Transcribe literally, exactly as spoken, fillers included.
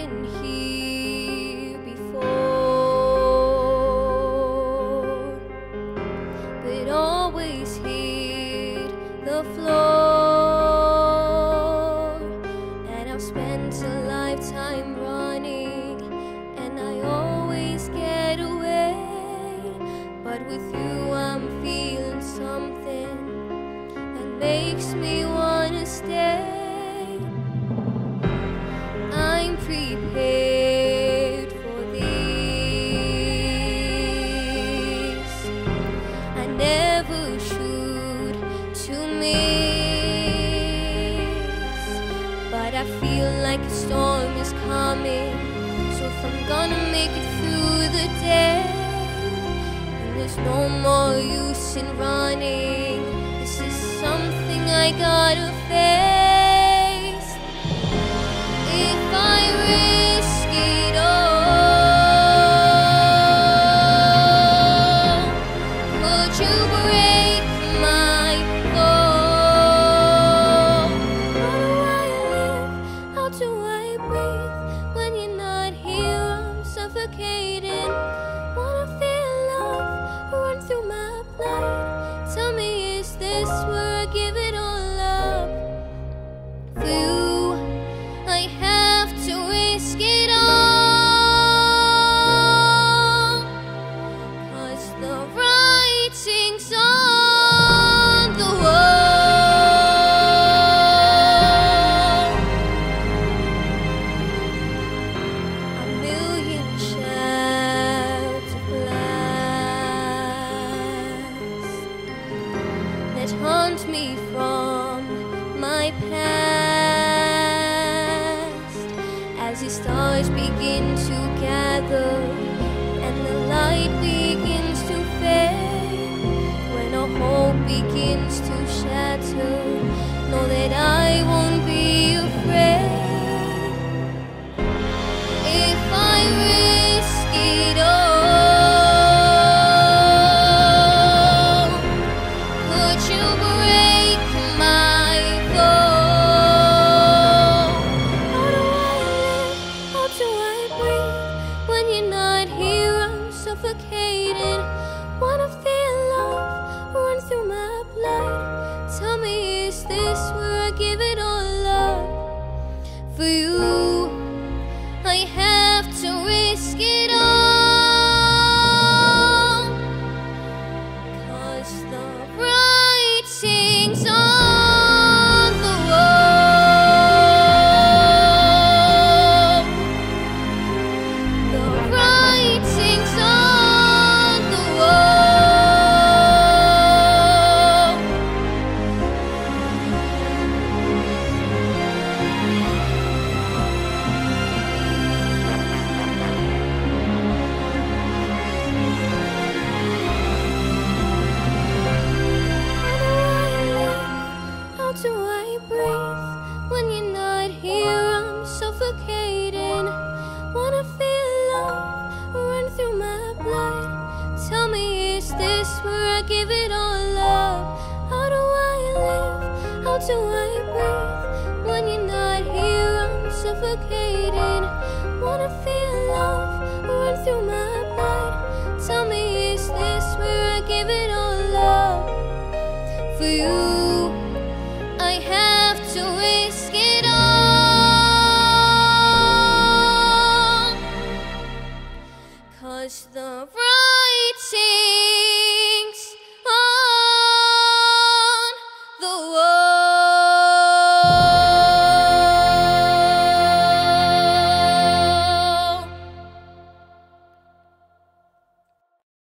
been here before, but always hit the floor. And I've spent a lifetime running, and I always get away. But with you I'm feeling something that makes me wanna stay. I'm prepared for this. I never shoot to miss, but I feel like a storm is coming. So if I'm gonna make it through the day, then there's no more use in running. This is something I gotta face. If I risk it all, could you break my fall? How do I live? How do I breathe when you're not here? I'm suffocating. Wanna feel love run through my blood. Tell me, is this where I give it all up? For you, I have to risk it all, 'cause the writing's on the wall. A million shouts of glass that haunt me from my past, as the stars begin to gather and the light begins to fade. When our hope begins to shatter, know that I won't be afraid. If I risk it all, could you break my fall? How do I live? How do I breathe when you're not here? I'm suffocating. Wanna feel love run through my blood. Tell me, is this where I give it all up? For you, I have to risk it all, 'cause the writing's on the wall. The writing's on the wall. How do I breathe when you're not here? I'm suffocating. Wanna feel love run through my blood. Tell me, is this where I give it all up? How do I live? How do I breathe when you're not here? I'm suffocating. Wanna feel love run through my blood. Tell me, is this where I give it all up? For you, I have to risk it all, 'cause the